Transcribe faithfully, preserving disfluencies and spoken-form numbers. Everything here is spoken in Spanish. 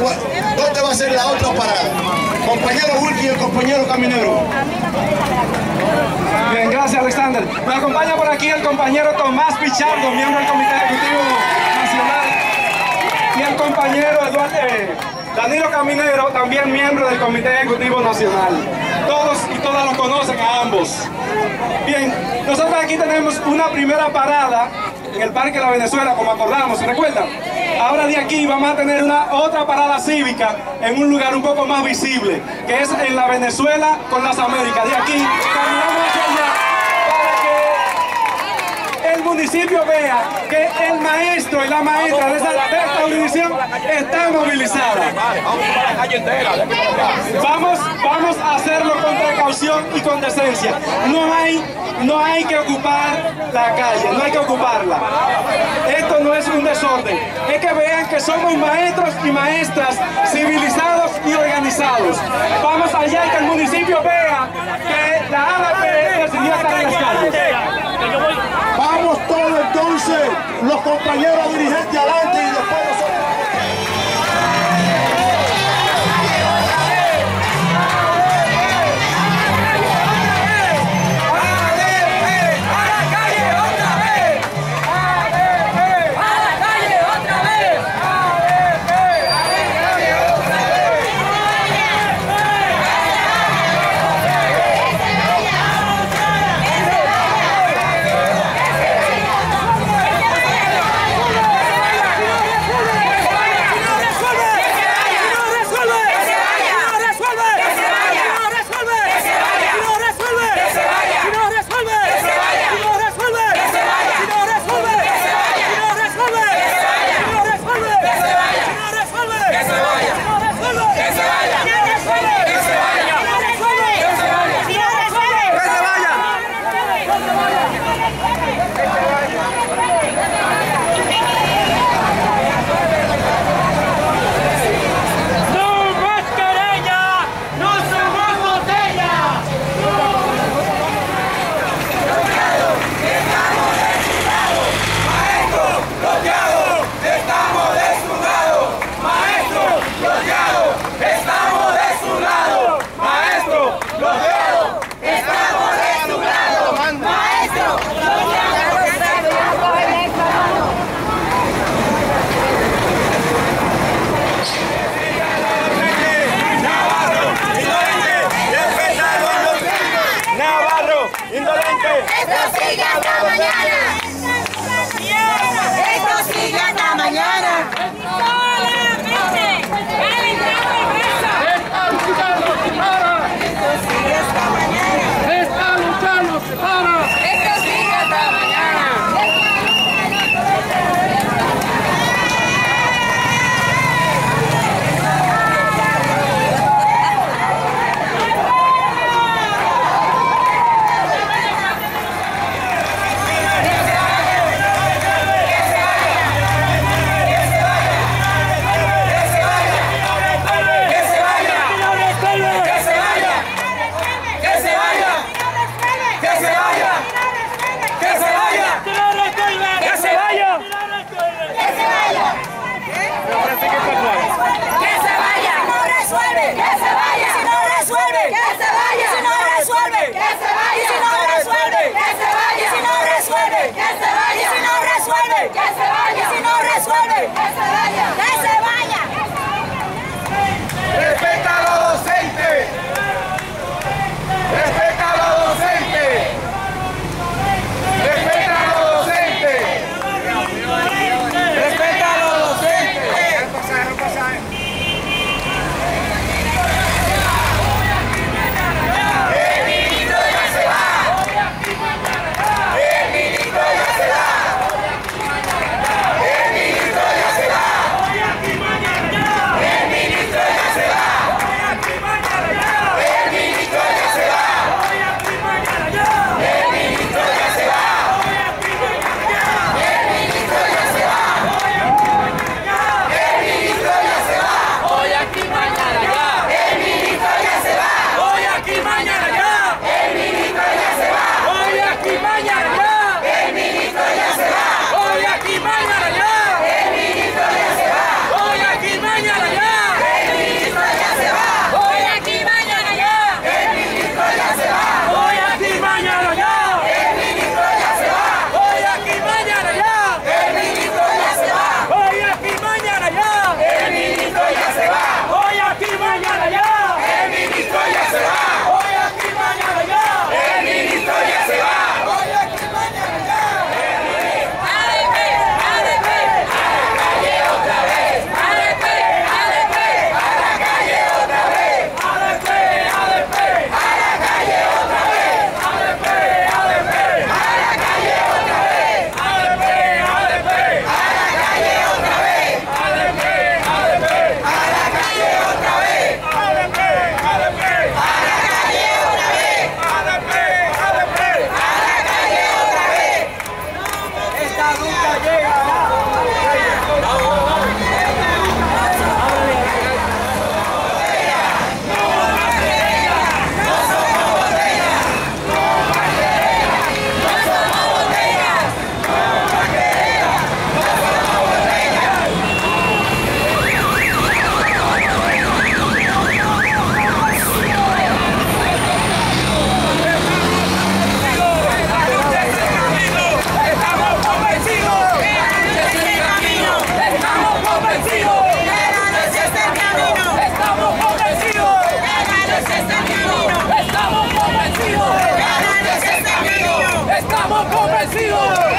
¿dónde va a ser la otra parada? Compañero Wilkie y el compañero Caminero. Bien, gracias Alexander. Me acompaña por aquí el compañero Tomás Pichardo, miembro del Comité Ejecutivo Nacional, y el compañero Eduardo, eh, Danilo Caminero, también miembro del Comité Ejecutivo Nacional. Todos y todas los conocen a ambos. Bien, nosotros aquí tenemos una primera parada en el Parque La Venezuela, como acordamos, ¿se recuerdan? Ahora de aquí vamos a tener una otra parada cívica en un lugar un poco más visible, que es en La Venezuela con las Américas. De aquí caminamos hacia allá para que el municipio vea que el maestro y la maestra de esta, de esta jurisdicción están movilizadas. Vamos, vamos a hacerlo con precaución y con decencia. No hay, no hay que ocupar la calle, no hay que ocuparla. Esto no es un desorden. Es que vean que somos maestros y maestras civilizados y organizados. Vamos allá y que el municipio vea que la A D P decidió estar en las calles. Vamos todos entonces, los compañeros dirigentes adelante y después nosotros. Esto sigue hasta mañana. Esto sigue hasta mañana. Esta lucha no se para. Esto sigue hasta mañana. Esta lucha no se para. Esto sigue hasta mañana. ¡El ministro ya se va! ¡Estamos convencidos!